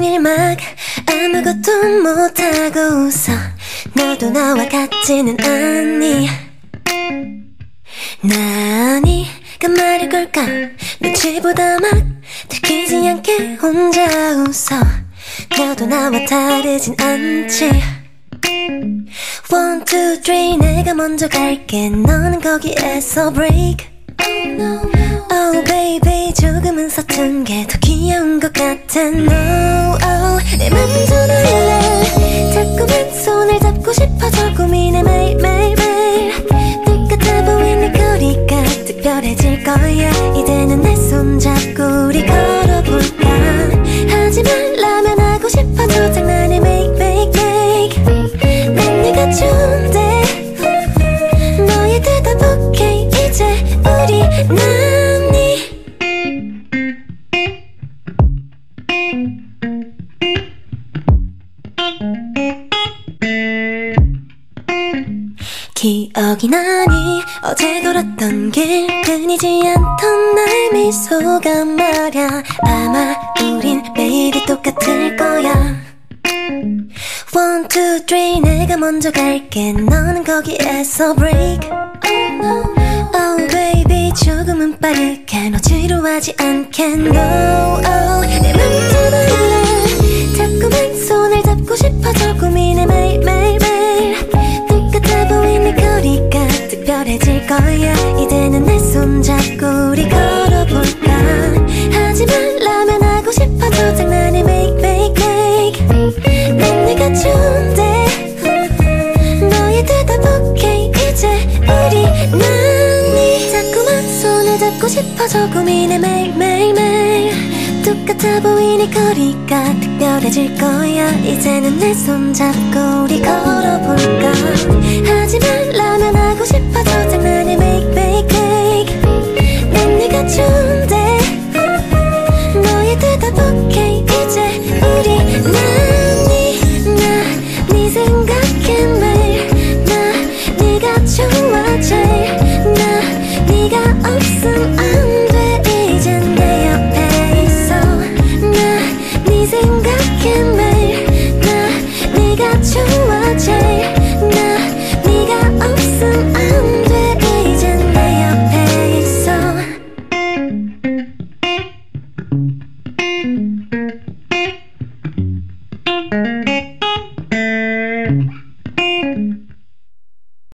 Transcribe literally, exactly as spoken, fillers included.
종일 막 아무것도 못하고 웃어. 너도 나와 같지는 않니. 나니 그 말일 걸까. 눈치보다 막 들키지 않게 혼자 웃어. 너도 나와 다르진 않지. One, two, three 내가 먼저 갈게. 너는 거기에서 break. Oh baby 조금은 서툰 게 더 귀여운 것 같아. No oh 내 맘은 전화할래. 자꾸만 손을 잡고 싶어져 고민해 매일매일매일. 똑같아 보이는 거리가 특별해질 거야. 이제는 내 손 잡고 우리 걸어볼까. 하지 말라면 하고 싶어져 장난해 make make make. 난 네가 좋은데 너의 대답 오케이. 이제 우리 남니. 기억이 나니 어제 걸었던 길 끊이지 않던 나의 미소가 말야. 아마 우린 매일이 똑같을 거야. One, two, three 내가 먼저 갈게. 너는 거기에서 break. Oh baby 조금은 빠르게 너 지루하지 않게. No oh 내 맘 전화할래. 자꾸만 손을 잡고 싶어져 고민해 매일매일매일. 똑같아 보이는 거리가 특별해질 거야. 이제는 내 손 잡고 우리 걸어볼까. 하지 말라면 하고 싶어져 장난해 make make make. 난 네가 좋은데 너의 대답 오케이. 이제 우리 남니. 자꾸만 손을 잡고 싶어져 고민해 매일매일매일. 똑같아 보이니 거리가 특별해질 거야. 이제는 내 손 잡고 우리 걸어볼까. 하지 말라면 하고 싶어져 장난해 make make make. 난 네가 좋은데 너의 대답 오케이. 이제 우리 남니. 나 네 생각해 매일. 나 네가 좋아 제일. 나 네가 없음 안 돼. 이젠 내 옆에 있어. 나 네 생각해 매일. 나 네가 좋아 제일. 나 네가 없음 안 돼. 이젠 내 옆에 있어.